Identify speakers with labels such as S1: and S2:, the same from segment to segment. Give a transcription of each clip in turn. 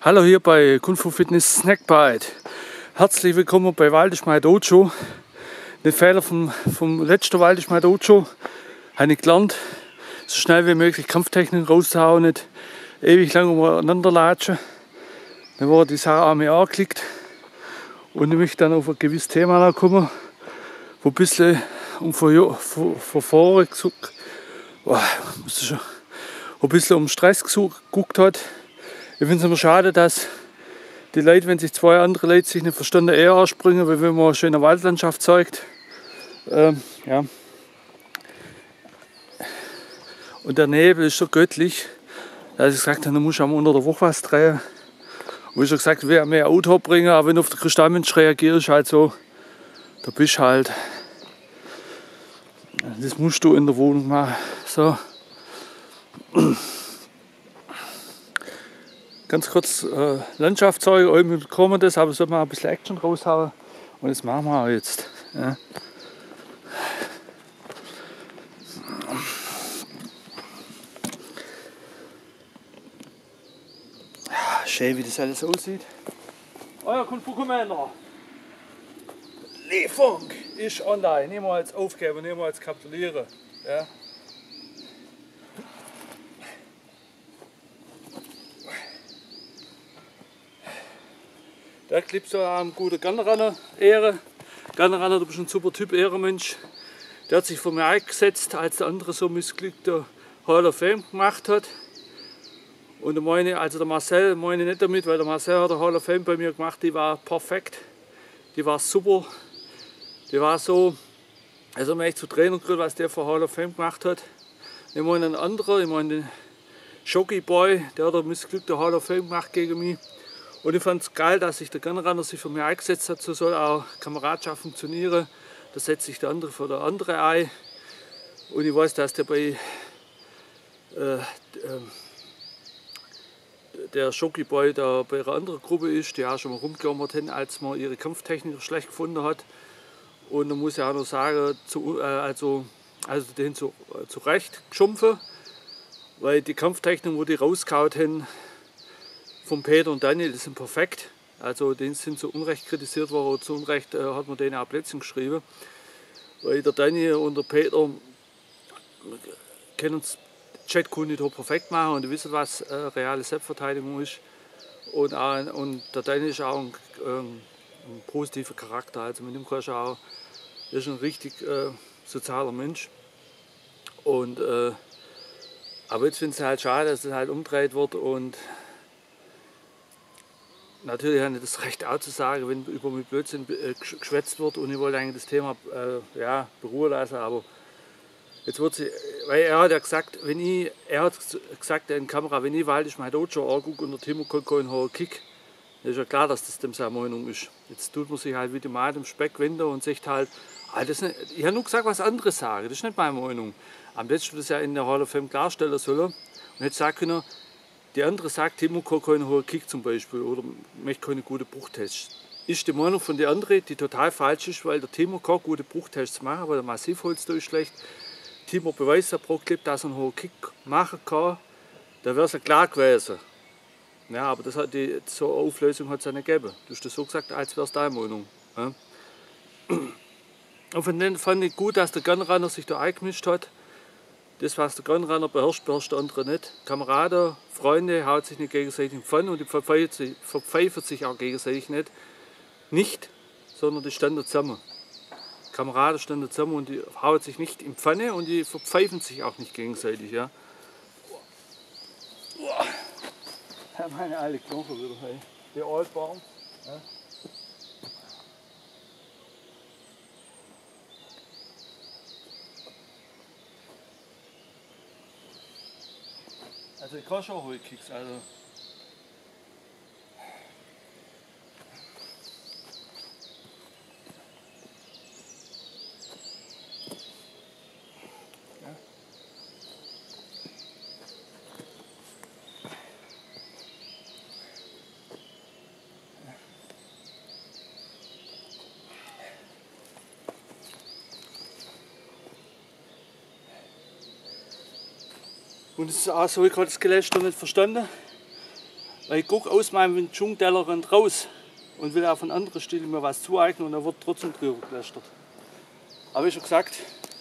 S1: Hallo hier bei Kung Fu Fitness Snackbite. Herzlich willkommen bei Waldemar Dojo. Den Fehler vom letzten Waldemar Dojo habe ich gelernt, so schnell wie möglich Kampftechnik rauszuhauen, nicht ewig lang umeinander latschen. Dann wurde die Sache an mir angeklickt und ich möchte dann auf ein gewisses Thema kommen, wo ein bisschen ein bisschen um Stress geguckt hat. Ich finde es immer schade, dass die Leute, wenn sich zwei andere Leute sich eine Stunde eher anspringen, weil wenn man eine schöne Waldlandschaft zeigt. Ja. Und der Nebel ist so göttlich, dass ich gesagt habe, da muss ich unter der Woche was drehen. Und ich habe gesagt, ich will mehr Auto bringen, aber wenn du auf den Kristallmensch reagierst, halt so, da bist du halt. Das musst du in der Wohnung machen. So. Ganz kurz Landschaft zeigen, irgendwie kommen das, aber soll man ein bisschen Action raushauen. Und das machen wir auch jetzt. Ja. Schön, wie das alles aussieht. Euer Kung Fu Commander. Lieferung ist online. Niemals aufgeben, niemals kapitulieren. Ja. Der gibt so einen guten Gunrunner Ehre. Gunrunner, du bist ein super Typ, Ehrenmensch. Der hat sich vor mir eingesetzt, als der andere so missglückte Hall of Fame gemacht hat. Und der Marcel meine ich nicht damit, weil der Marcel hat der Hall of Fame bei mir gemacht, die war perfekt. Die war super. Die war so, also mir echt zu Trainer gekriegt, was der für Hall of Fame gemacht hat. Ich meine einen anderen, ich meine den Shogi Boy, der hat der missglückte Hall of Fame gemacht gegen mich. Und ich fand es geil, dass sich der Gunrunner sich für mich eingesetzt hat, so soll auch Kameradschaft funktionieren. Da setzt sich der andere für der andere ein. Und ich weiß, dass der bei der Shogi Boy da bei einer anderen Gruppe ist, die auch schon mal rumgejammert haben, als man ihre Kampftechnik schlecht gefunden hat. Und da muss ich auch noch sagen, also den zu Recht geschumpfen, weil die Kampftechnik, wo die rausgehauen haben, von Peter und Daniel, die sind perfekt. Also die sind zu Unrecht kritisiert worden, zu Unrecht hat man denen auch Plätzchen geschrieben. Weil der Daniel und der Peter können uns Chatkunde nicht perfekt machen und die wissen, was reale Selbstverteidigung ist. Und der Daniel ist auch ein positiver Charakter. Also mit dem kannst du auch, er ist ein richtig sozialer Mensch. Und, aber jetzt finde ich es halt schade, dass es halt umgedreht wird und natürlich habe ich das Recht auch zu sagen, wenn über mich Blödsinn geschwätzt wird und ich wollte eigentlich das Thema beruhen lassen, aber jetzt wird sie, weil er hat ja gesagt, er hat gesagt in der Kamera, wenn ich Waldemar Dojo angucke und der Timo kann einen Kick, dann ist ja klar, dass das dem seine Meinung ist. Jetzt tut man sich halt wieder mal dem Speck wenden und sagt halt, ich habe nur gesagt, was andere sagen, das ist nicht meine Meinung. Am besten das ja in der Hall of Fame klarstellen sollen und jetzt sagt können, die andere sagt, Timo kann keinen hohen Kick zum Beispiel oder möchte keine guten Bruchtests. Ist die Meinung von der anderen, die total falsch ist, weil der Timo kann gute Bruchtests machen, aber der Massivholz da ist schlecht. Timo beweist ja pro Clip, dass er einen hohen Kick machen kann, da wäre es ja klar gewesen. Ja, aber das hat so eine Auflösung hat es ja nicht gegeben. Du hast das so gesagt, als wäre es deine Meinung. Ja? Und von denen fand ich gut, dass der Gunrunner sich da eingemischt hat. Das, was der Gunrunner beherrscht, beherrscht der andere nicht. Kameraden, Freunde haut sich nicht gegenseitig in Pfanne und die verpfeifen sich auch gegenseitig nicht, sondern die standen zusammen. Kameraden standen zusammen und die hauen sich nicht in Pfanne und die verpfeifen sich auch nicht gegenseitig. Ja. Ja, meine alte Knochen wieder, hey. Die Altbaum. Ja. Also ich kann schon hohe Kicks, also. Ja. Und es ist auch so, ich habe das Gelächter nicht verstanden. Weil ich gucke aus meinem Dschungeltellerrand raus und will auf eine andere Stelle mir was zueignen und da wird trotzdem drüber gelästert. Aber wie schon gesagt,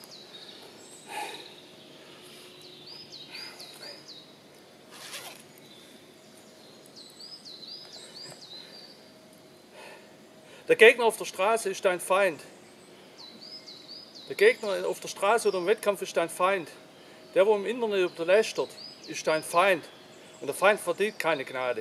S1: der Gegner auf der Straße ist dein Feind. Der Gegner auf der Straße oder im Wettkampf ist dein Feind. Der, der im Internet über dich lästert, ist dein Feind. Und der Feind verdient keine Gnade.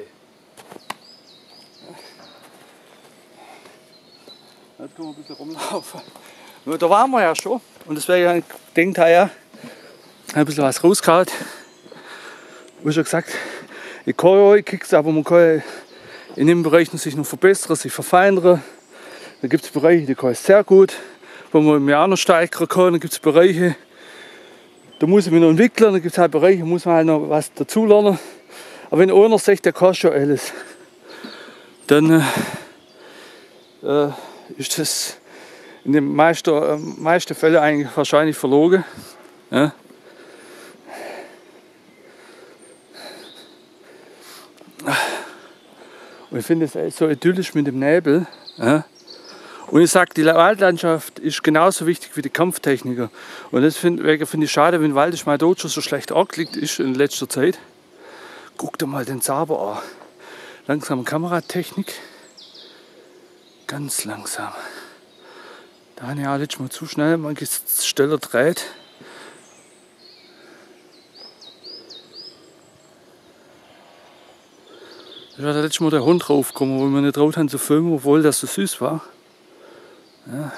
S1: Jetzt können wir ein bisschen rumlaufen. Da waren wir ja schon. Und deswegen denkt er ja, ein bisschen was rausgehauen. Wie schon gesagt, ich kann ja Kicks, aber man kann in den Bereichen sich noch verbessern, sich verfeinern. Da gibt es Bereiche, die kann ich sehr gut, wo man im Jahr noch steigern kann. Dann gibt es Bereiche, da muss ich mich noch entwickeln. Dann gibt es halt Bereiche, da muss man halt noch was dazulernen. Aber wenn einer sagt, der kann schon alles, dann ist das in den meisten Fällen eigentlich wahrscheinlich verlogen. Ja. Und ich finde es so idyllisch mit dem Nebel. Ja. Und ich sage, die Waldlandschaft ist genauso wichtig wie die Kampftechniker. Und deswegen finde ich schade, wenn Waldisch mein Dojo so schlecht angelegt ist in letzter Zeit. Guck dir mal den Saber an. Langsame Kameratechnik. Ganz langsam. Da habe ich auch letztes Mal zu schnell, man Steller dreht. Da war letztes Mal der Hund draufgekommen, wo wir nicht traut haben zu filmen, obwohl das so süß war. Ja.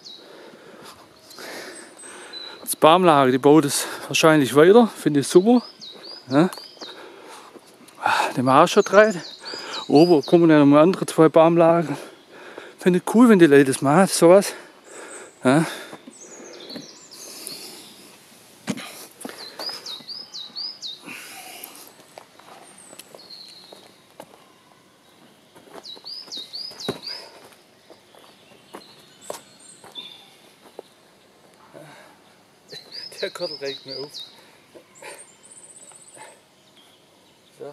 S1: Das Baumlager, die baut es wahrscheinlich weiter, finde ich super. Ja. Den haben wir auch schon dreht. Oben kommen dann noch andere 2 Baumlager. Finde ich cool, wenn die Leute das machen, sowas. Ja. Der Kordel regt mir auf. So.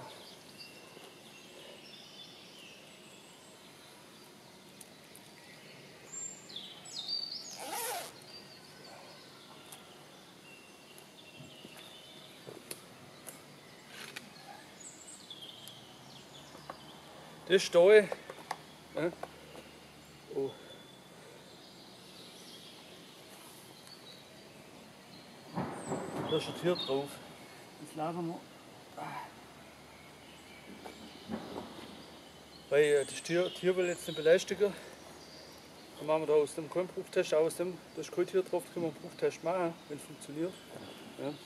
S1: Das ist Stall. Ja. Oh. Da ist ein Tier drauf. Das laden wir. Weil das Tier will jetzt nicht belästigen. Dann machen wir da aus dem keinen Bruchtest, aus dem, da ist kein Tier drauf, da können wir einen Bruchtest machen, wenn es funktioniert. Ja.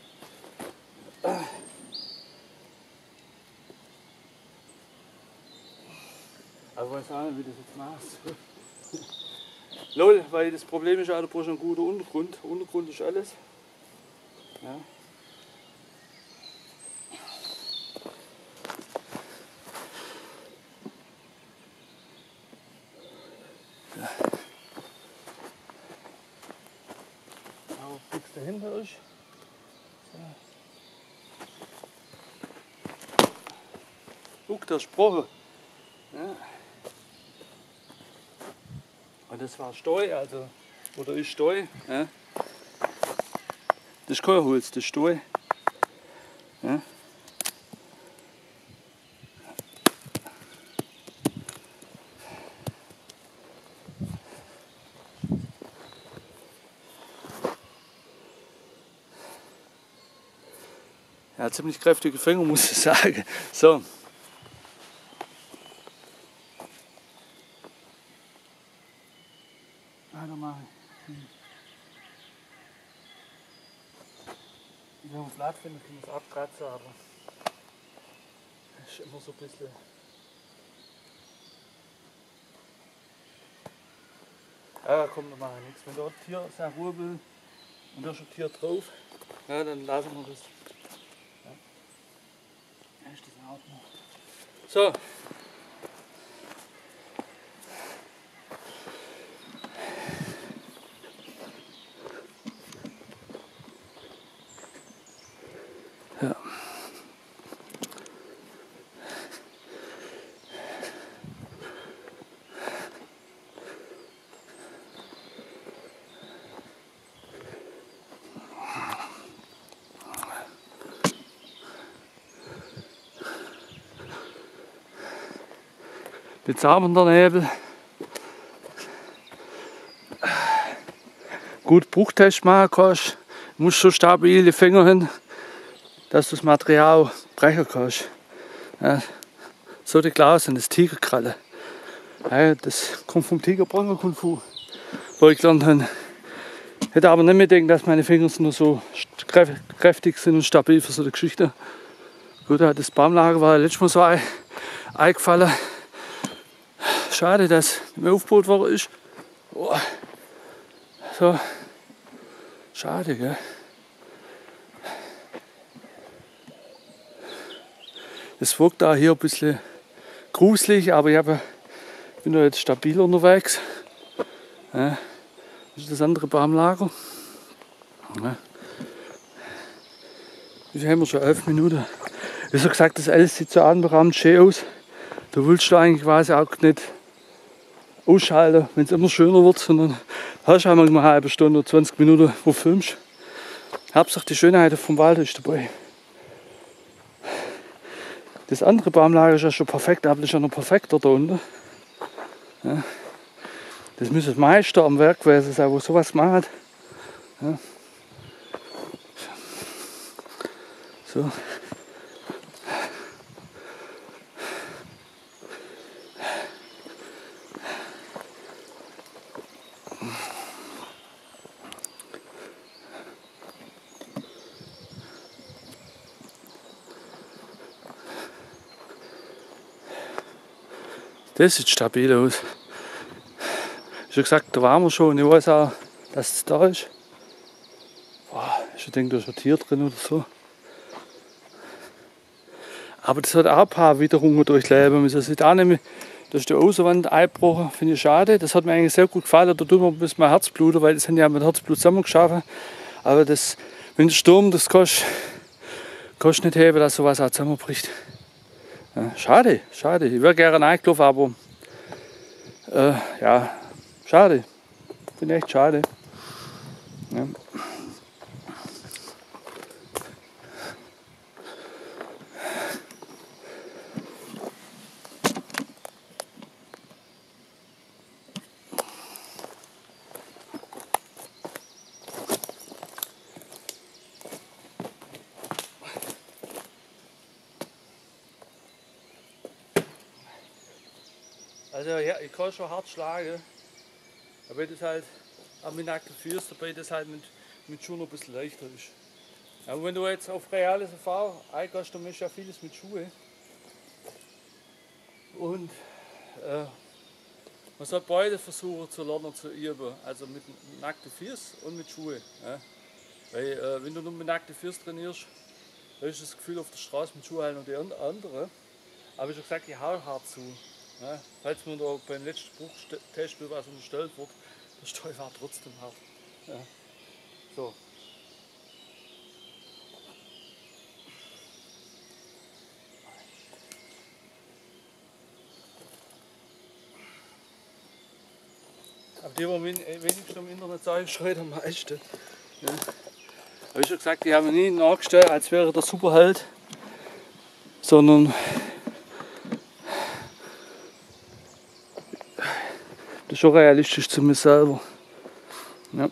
S1: Aber ich weiß auch nicht, wie das jetzt machst. Lol, weil das Problem ist auch, du brauchst einen guten Untergrund. Untergrund ist alles. Ja. Ja. Aber nichts dahinter ist. So. Guck, der Sproche. Ja. Und das war Steu, also, oder ist Steu. Ja. Das ist kein Holz, das ist Steu. Ja. Ja, ziemlich kräftige Finger, muss ich sagen. So. Wenn man Blatt findet, kann man es abkratzen, aber das ist immer so ein bisschen. Ja, da kommt normal nichts. Wenn da ein Tier sehr Ruhe will und da ist ein Tier drauf, ja, dann lassen wir das. Ja. Ja, ist das in Ordnung. So. Ja. Jetzt haben wir den Nebel. Gut Bruchtest machen kannst. Du musst so stabile Finger hin, dass du das Material brechen kannst. Ja, so die Klaus und das Tigerkralle. Ja, das kommt vom Tigerbranger Kung Fu, wo ich gelernt habe. Ich hätte aber nicht mehr gedacht, dass meine Finger nur so kräftig sind und stabil für so eine Geschichte. Gut, das Baumlager war letztes Mal so eingefallen. Schade, dass nicht mehr aufgebaut worden ist. Oh. So. Schade, gell? Es wirkt da hier ein bisschen gruselig, aber ich bin da jetzt stabil unterwegs. Ja. Das ist das andere Baumlager. Ja. Wie viel haben wir schon? 11 Minuten. Wie so gesagt, das alles sieht so atemberaubend schön aus. Du willst da eigentlich quasi auch nicht ausschalten, wenn es immer schöner wird, sondern hast du einmal eine halbe Stunde oder 20 Minuten, wo du filmst. Hauptsache die Schönheit vom Wald ist dabei. Das andere Baumlager ist ja schon perfekt, aber das ist ja noch perfekter da unten. Ja. Das müsste das Meister am Werk gewesen sein, wo sowas gemacht hat. Ja. So. Das sieht stabil aus. Ich habe gesagt, da waren wir schon und ich weiß auch, dass es da ist. Boah, ich denke, da ist ein Tier drin oder so. Aber das hat auch ein paar Witterungen durchleben müssen. Das sieht auch nicht mehr, da ist die Außenwand eingebrochen, finde ich schade. Das hat mir eigentlich sehr gut gefallen. Da tut mir ein bisschen mein Herz bluten, weil das haben ja mit Herzblut zusammengeschaffen. Aber das, wenn der Sturm das kannst nicht heben, dass sowas auch zusammenbricht. Ja, schade, schade. Ich wäre gerne reingelaufen, aber ja, schade. Finde echt schade. Ja. Also ja, ich kann schon hart schlagen, aber das halt an meinen nackten Füßen, dabei das halt mit Schuhen ein bisschen leichter ist. Aber wenn du jetzt auf reales Erfahrung eingehst, dann machst du ja vieles mit Schuhe. Und man soll beide versuchen zu lernen, zu üben, also mit nackten Füßen und mit Schuhe. Ja. Weil wenn du nur mit nackten Füßen trainierst, dann hast du das Gefühl auf der Straße mit Schuhen halt noch die andere. Aber ich habe gesagt, ich hau hart zu. Ja, falls mir da beim letzten Bruchtest was unterstellt wird, der Stall war trotzdem hart. Ja. So. Aber die, die wenigstens im Internet sagen, schreit am meisten. Ja. Aber ich habe gesagt, die haben mir nie nachgestellt, als wäre der Superheld, sondern das ist schon realistisch zu mir selber. Ja.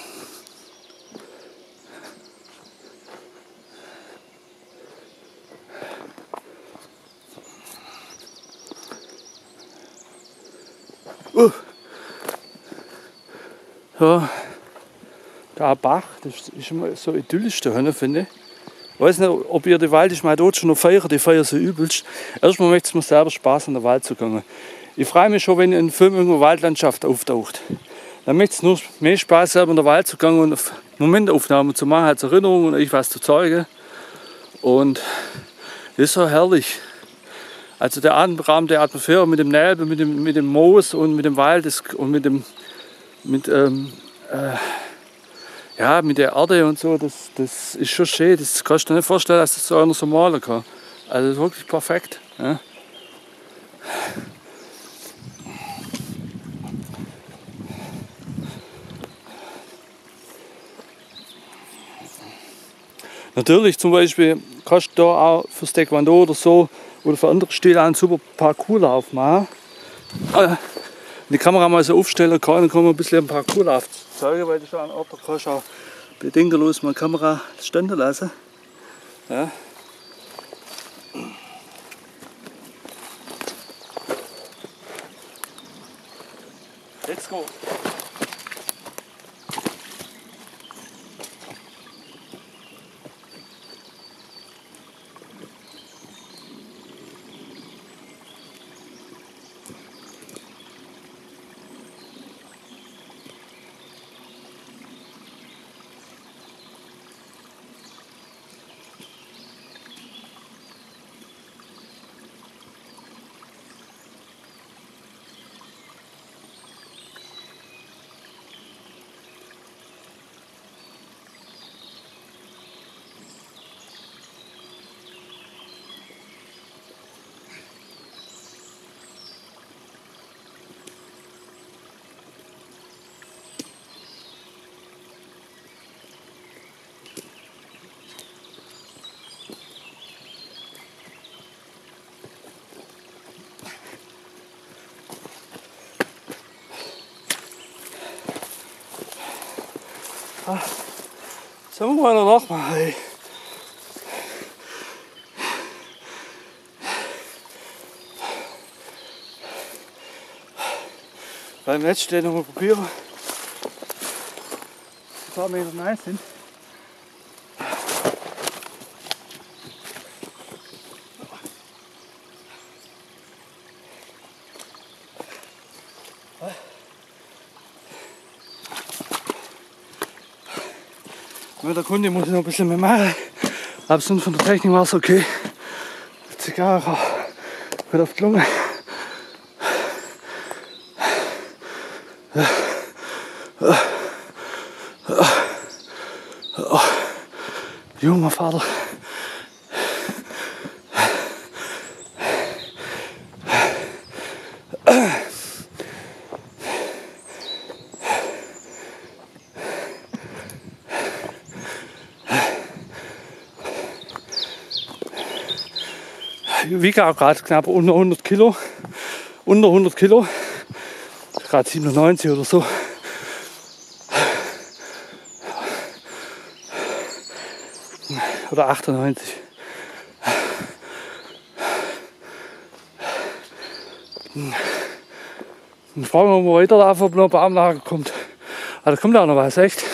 S1: Ja, der Bach, das ist immer so idyllisch da, finde ich. Ich weiß nicht, ob ihr die Wald ist mal dort schon noch feiert, die feiern so übelst. Erstmal möchte es mir selber Spaß in den Wald zu gehen. Ich freue mich schon, wenn in einem Film irgendwo Waldlandschaft auftaucht. Dann macht es nur mehr Spaß, selber in den Wald zu gehen und Momentaufnahmen zu machen, als Erinnerung und euch was zu zeigen. Und das ist so herrlich. Also der Rahmen der Atmosphäre mit dem Nebel, mit dem Moos und mit dem Wald und mit der Erde und so, das ist schon schön. Das kannst du dir nicht vorstellen, dass das so einer so malen kann. Also das ist wirklich perfekt. Ja. Natürlich zum Beispiel kannst du da auch fürs Taekwondo oder so oder für andere Stile einen super Parcourslauf machen. die Kamera mal so aufstellen kann, dann kann man ein bisschen ein paar Kurlauf zeigen, weil du schon an Ort kannst auch bedingungslos mal die Kamera stehen lassen. Ja. Let's go! Sollen wir mal noch machen? Hey. Beim Netz stehen noch mal probieren. Ein paar Meter nice sind. Mit der Kunde muss ich noch ein bisschen mehr machen. Aber sonst von der Technik war es okay. Die Zigarre wird auf die Lunge. Junger Vater. Ich wiege auch gerade knapp unter 100 Kilo. Unter 100 Kilo. Gerade 97 oder so. Oder 98. Dann fragen wir, ob wir weiterlaufen, ob noch ein Baumlager kommt. Aber da kommt auch noch was, echt.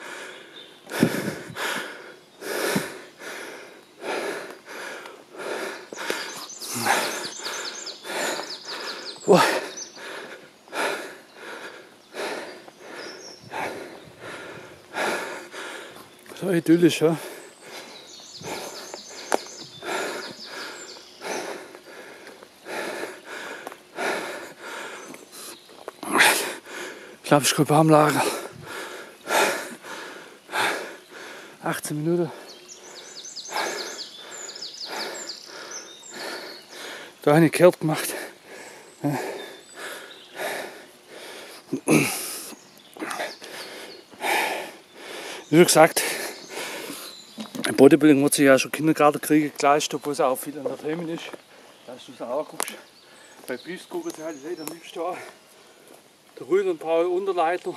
S1: Boah. So idyllisch, ja. Ich glaube, ich komme am Lager. 18 Minuten. Da habe ich kehrt gemacht. Wie gesagt, im Bodybuilding wird sich ja schon Kindergartenkriege geleistet, obwohl es auch viel Entertainment ist. Dass du es auch guckst. Bei Beast gucken sie halt, am liebsten da. Der Rüden und Paul Unterleiter.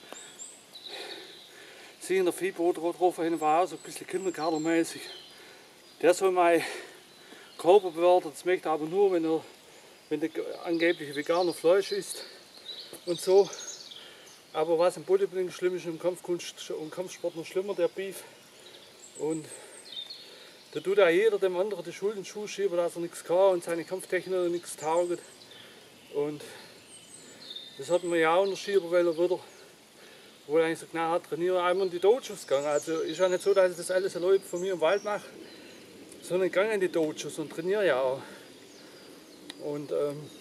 S1: Sie in der Viehboot drauf hin war auch so ein bisschen kindergartenmäßig. Der soll mein Körper bewerten, das möchte er aber nur, wenn der angebliche Veganer Fleisch isst und so. Aber was im Bodybuilding schlimm ist, im Kampfkunst und Kampfsport noch schlimmer, der Beef. Und da tut auch jeder dem anderen die Schuld in den Schuh schieben, dass er nichts kann und seine Kampftechnik nichts taugt. Und das hat man ja auch unterschieden, weil er wieder, wo er eigentlich so genau hat, trainieren, einmal in die Dojos gegangen. Also ist ja nicht so, dass ich das alles allein von mir im Wald mache, sondern ich gehe in die Dojos und trainiere ja auch. Und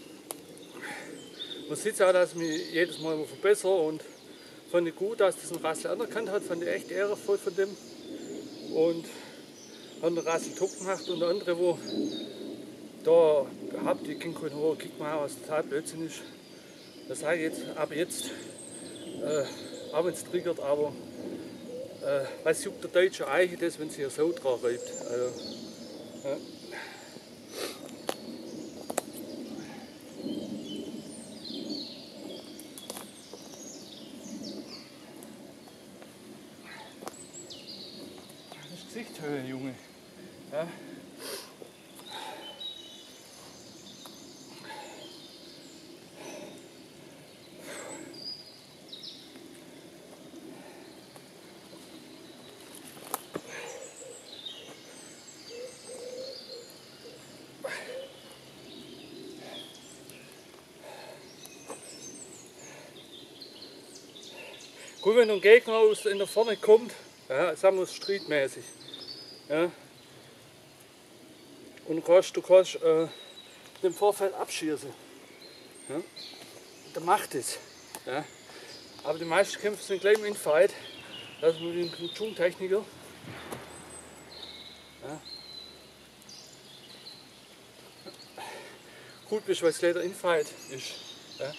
S1: man sieht auch, dass ich mich jedes Mal immer verbessere und fand ich gut, dass das ein Rassel anerkannt hat, fand ich echt ehrenvoll von dem. Und hat den Rassel top gemacht und der andere, wo da gehabt, die King Kong Horror, kick mal, was total Blödsinn ist. Das sage ich jetzt, ab jetzt, auch wenn es triggert, aber was juckt der deutsche Eiche das, wenn sie hier so dran reibt. Also, ja. Höhe, Junge. Ja. Gut, wenn ein Gegner aus in der Vorne kommt, ja, sagen wir es streetmäßig, ja, und du kannst den Vorfeld abschießen, ja, dann macht es. Ja. Aber die meisten Kämpfe sind gleich im Infight, das ist mit dem Chung-Techniker. Ja. Gut bist, weil es leider Infight ist. Ja.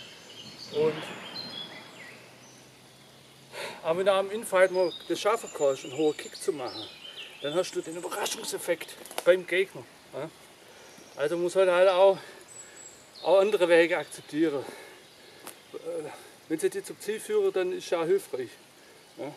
S1: Aber wenn du am Infight mal das schaffen kannst, einen hohen Kick zu machen, dann hast du den Überraschungseffekt beim Gegner. Ja. Also muss halt auch andere Wege akzeptieren. Wenn sie die zum Ziel führen, dann ist es ja hilfreich. Ja.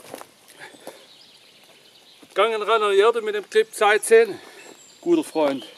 S1: Gangen ran an Erde mit dem Clip Zeit 10. Guter Freund.